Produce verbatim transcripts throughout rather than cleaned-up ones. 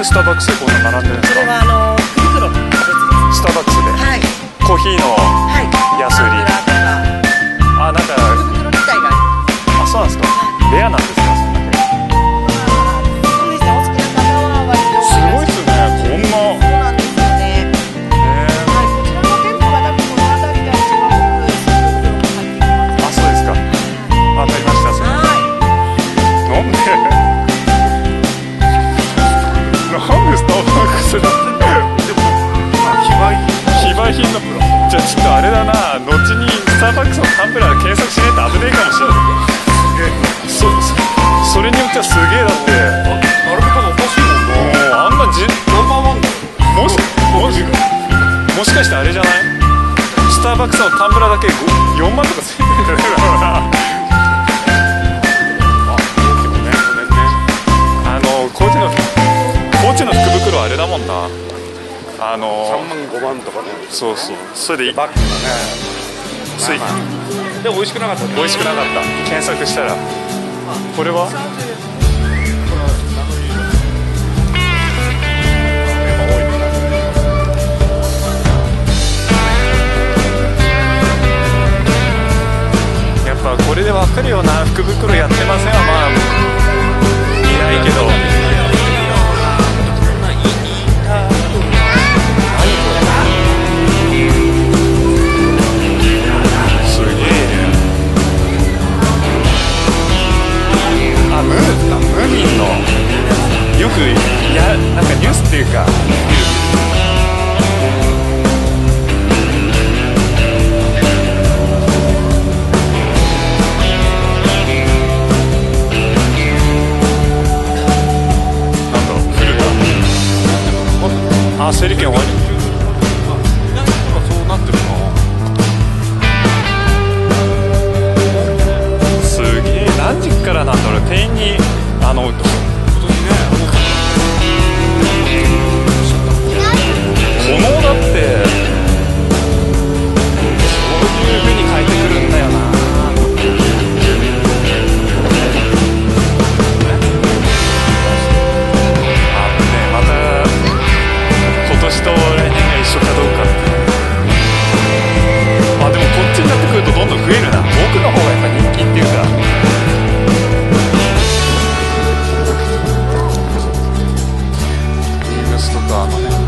スターバックスでこんな並んでるんですか？ これはあの福袋の別です。 スターバックスで、 はい、 コーヒーの安売り、あ、なんか福袋自体があ、そうなんですか、レアなんですか、そんだけ。 そうですね、お好きな方は割とすごいですよね、こんな。 そうなんですよね。はい、こちらの店舗が多分この辺りが一番多く福袋も入ってきます。 あ、そうですか、わかりました。それなんでなんでスターバックスだって非売品の、じゃあちょっとあれだな、後にスターバックスのタンブラー検索しないと危ねえかもしれない。そ, そ, それによってはすげえ、だって並べ方おかしいもんな。 もうあんなじナンバーワンだよ。 もしもしもしかしてあれじゃない、スターバックスのタンブラーだけよんまんとかついてるんだからあのコーチのコーチの福袋はあれだもんな、あのさんまんごまんとかね。 そうそう、それでバッグがね、 ついまあまあで美味しくなかったね。 美味しくなかった。検索したらこれはやっぱこれで分かるよな、福袋やってませんはまあいないけど、よくやなんかニュースっていうかなんだろう、古田あ、整理券終わり、そうなってるな。すげえ、何時からなんだろう、店員にあのこのだってそういう風に変えてくるんだよな。あのね、また今年と来年が一緒かどうかって。まあでもこっちになってくるとどんどん増えるな。僕の方がやっぱ人気っていうか、ビームスとかあのね、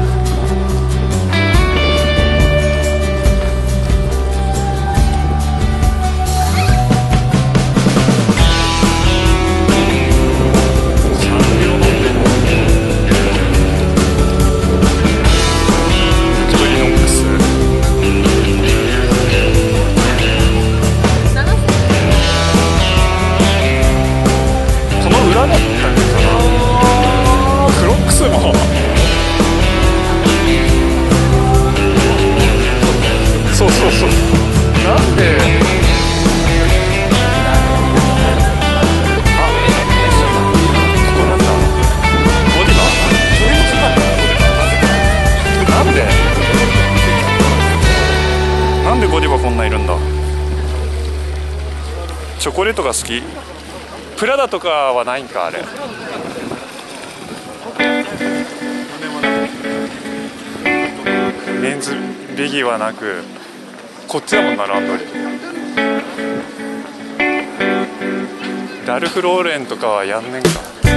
そうそうそう、なんであ、ここなんだ、ゴディバそれもすごかった、なんでなんでゴディバこんないるんだ。チョコレートが好き、プラダとかはないんか、あれメンズビギーはなく、こっちだもんな、ランドリー。ラルフローレンとかはやんねんか。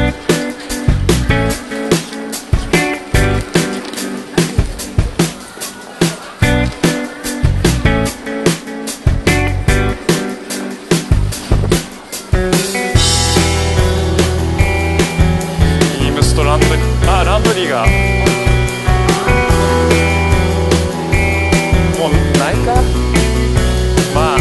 ビームスとランドリー、あ、ランドリーがもうないか。まあ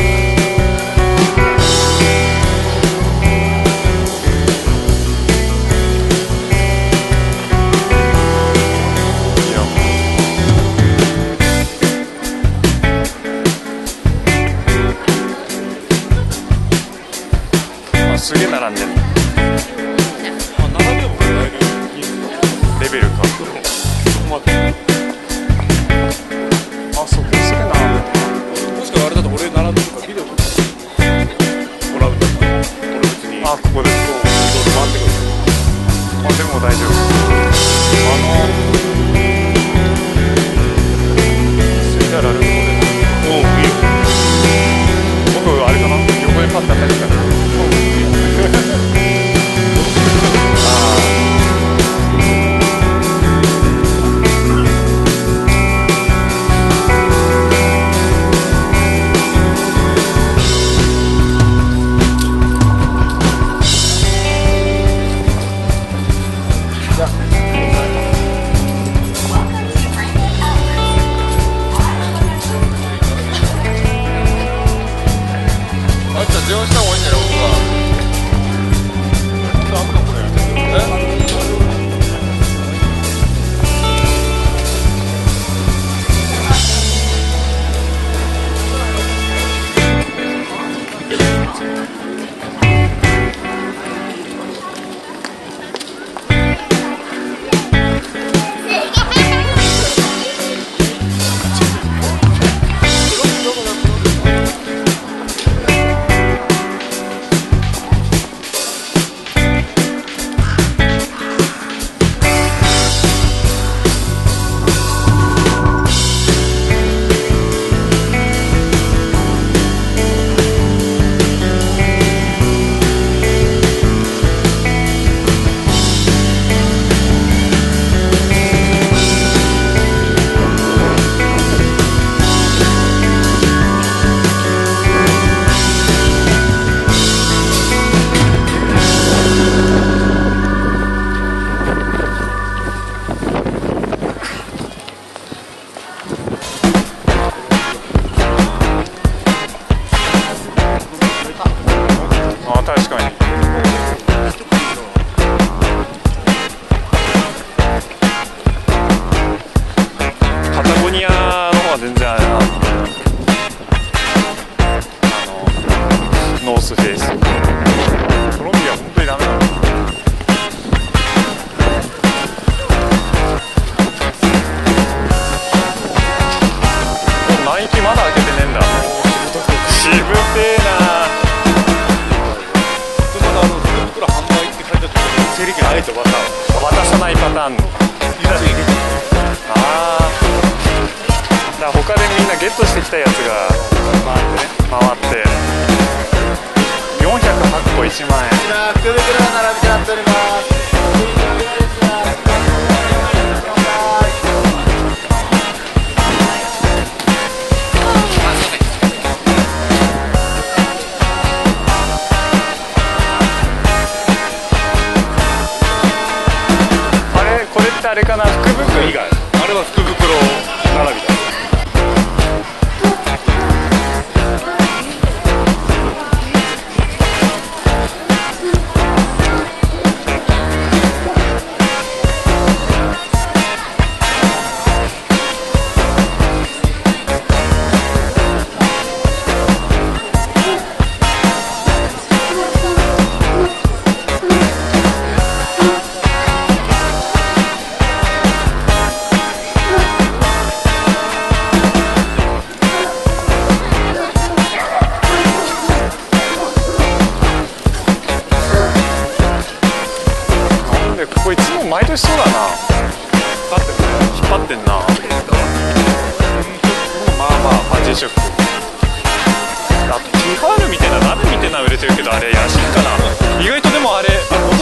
すげえ並んでる。レベルか。 とまた渡さないパターンの。ああ、だから他でみんなゲットしてきたやつが回ってね。 回ってよんひゃくはっこいちまんえん。 こちら福袋の並びとなっております。 あれこれってあれかな、福袋以外。 あれは福袋並びだ。 これいつも毎年そうだな。引っ張ってんな。まあまあはち色。あとティファールみたいな鍋みたいなの売れてるけど、あれ安いかな。意外とでもあれ